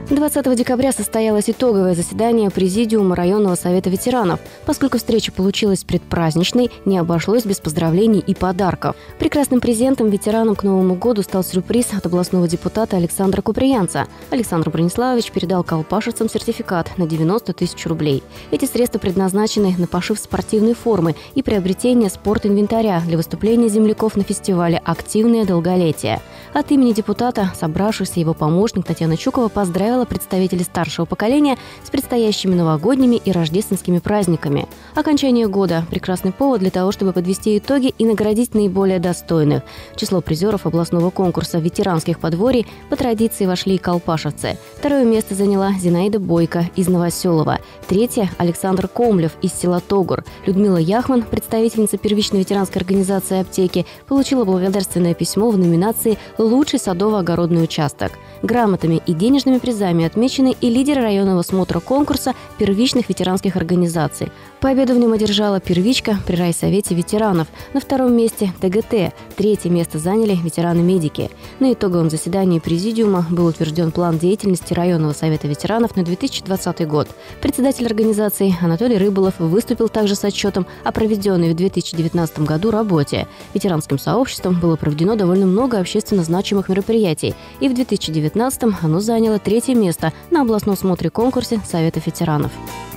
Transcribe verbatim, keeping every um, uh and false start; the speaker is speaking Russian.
двадцатого декабря состоялось итоговое заседание Президиума районного совета ветеранов. Поскольку встреча получилась предпраздничной, не обошлось без поздравлений и подарков. Прекрасным презентом ветеранам к Новому году стал сюрприз от областного депутата Александра Куприянца. Александр Брониславович передал колпашевцам сертификат на девяносто тысяч рублей. Эти средства предназначены на пошив спортивной формы и приобретение спортинвентаря для выступления земляков на фестивале «Активное долголетие». От имени депутата, собравшихся, его помощник Татьяна Чукова поздравила представителей старшего поколения с предстоящими новогодними и рождественскими праздниками. Окончание года – прекрасный повод для того, чтобы подвести итоги и наградить наиболее достойных. В число призеров областного конкурса ветеранских подворий по традиции вошли и колпашевцы. Второе место заняла Зинаида Бойко из Новоселова. Третье – Александр Комлев из села Тогур. Людмила Яхман, представительница первичной ветеранской организации «Аптеки», получила благодарственное письмо в номинации «Лучший садово-огородный участок». Грамотами и денежными призами отмечены и лидеры районного смотра конкурса первичных ветеранских организаций. Победу в нем одержала «Первичка» при райсовете ветеранов. На втором месте – ТГТ. Третье место заняли ветераны-медики. На итоговом заседании Президиума был утвержден план деятельности районного совета ветеранов на две тысячи двадцатый год. Председатель организации Анатолий Рыболов выступил также с отчетом о проведенной в две тысячи девятнадцатом году работе. Ветеранским сообществом было проведено довольно много общественно значимых мероприятий, и в две тысячи девятнадцатом оно заняло третье место на областном смотре-конкурсе Совета ветеранов.